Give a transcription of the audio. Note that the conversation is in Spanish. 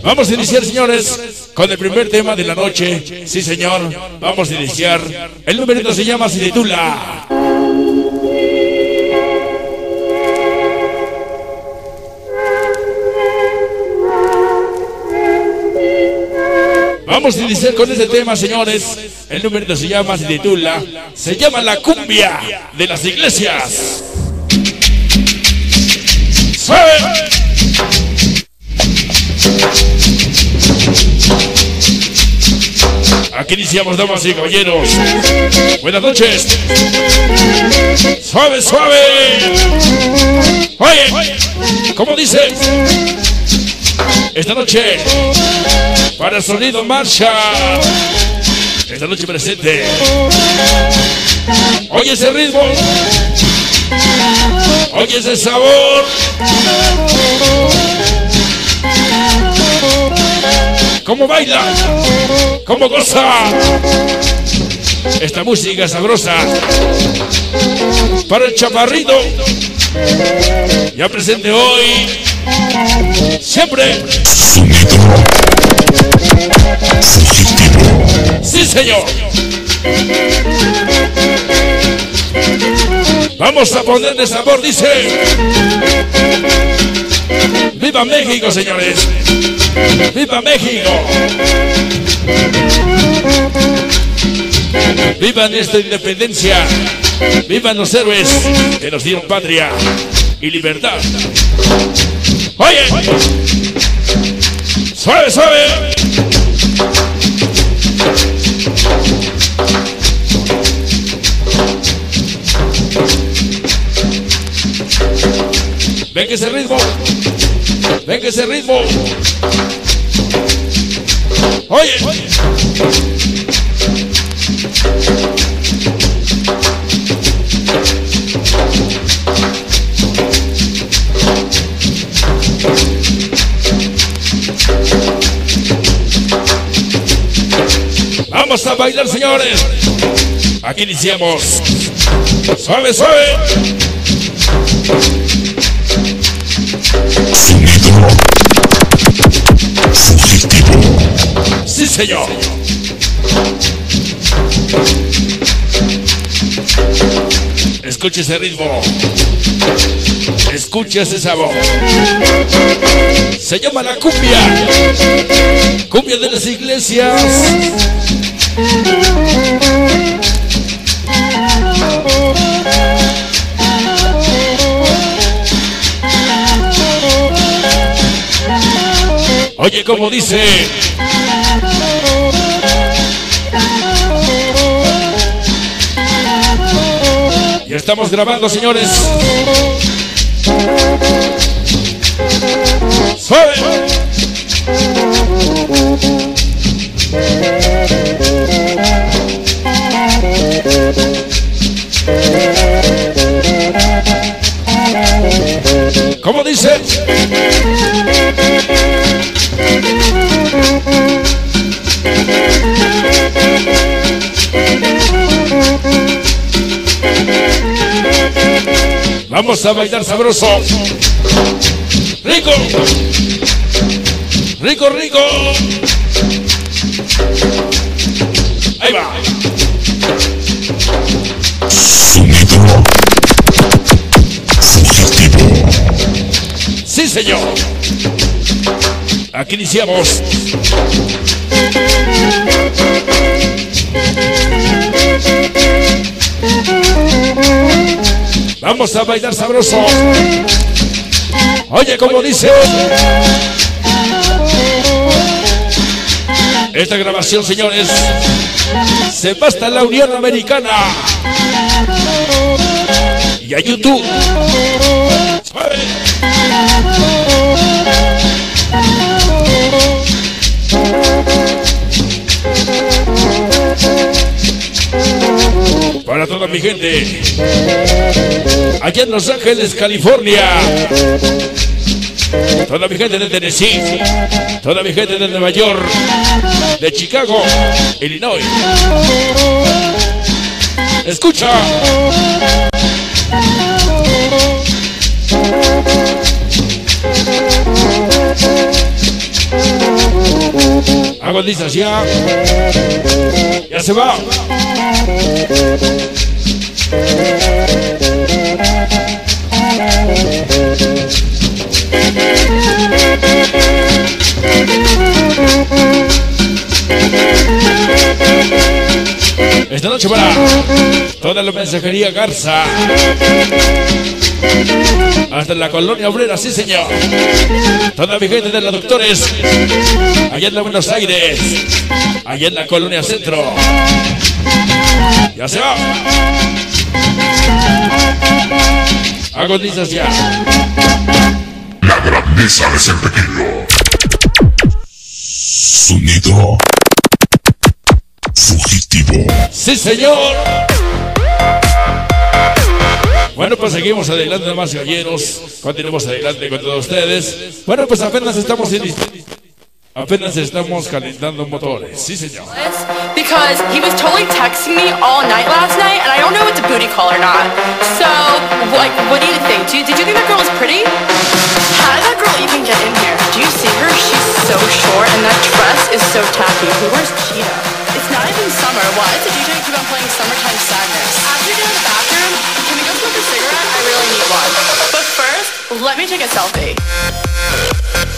Vamos a iniciar, señores, con el primer tema de la noche. Sí, señor, vamos a iniciar. El numerito se llama, se titula Vamos a iniciar con este tema, señores. El numerito se llama, se llama La Cumbia de las Iglesias. ¡Suave! Aquí iniciamos, damas y caballeros. Buenas noches. Suave, suave. Oye, ¿cómo dice? Esta noche, para el sonido marcha. Esta noche presente. Oye ese ritmo. Oye ese sabor. ¿Cómo baila? ¿Cómo goza? Esta música sabrosa para el chaparrito. Ya presente hoy. Siempre. Sí, señor. Vamos a ponerle sabor, dice. ¡Viva México, señores! ¡Viva México! ¡Viva nuestra independencia! ¡Vivan los héroes que nos dieron patria y libertad! ¡Oye! ¡Suave, suave! ¡Ven que ese ritmo! ¡Ven que ese ritmo! ¡Oye! Vamos a bailar, señores. Aquí iniciamos. Suave, suave. Sí, señor. Escuche ese ritmo. Escuche ese sabor. Se llama la cumbia. Cumbia de las iglesias. Oye, como dice. Ya estamos grabando, señores. ¡Suave! ¿Cómo dice? Vamos a bailar sabroso. Rico. Rico, rico. Ahí va. Sonido fugitivo. Sí, señor. Aquí iniciamos. Vamos a bailar sabroso. Oye, como dice. Esta grabación, señores, se va hasta la Unión Americana y a YouTube. Para toda mi gente allá en Los Ángeles, California, toda mi gente de Tennessee, toda mi gente de Nueva York, de Chicago, Illinois. Escucha. Agudizas ya. Ya se va. Esta noche para toda la mensajería Garza, hasta la colonia obrera, sí señor. Toda mi gente de los doctores, allá en la Buenos Aires, allá en la colonia Centro. Ya se va. Agudizas ya. La grandeza de ser pequeño. Sonido fugitivo. Sí, señor. Bueno, pues seguimos adelante, más galleros. Continuemos adelante con todos ustedes. Bueno, pues apenas estamos calentando motores. Sí, señor. Because he was totally texting me all night last night, and I don't know if it's a booty call or not. So, like, what do you think? Did you think that girl was pretty? How did that girl even get in here? Do you see her? She's so short, and that dress is so tacky. Who wears cheetah? It's not even summer. Why does the DJ keep on playing Summertime Sadness? After you get in the bathroom, can we go smoke a cigarette? I really need one. But first, let me take a selfie.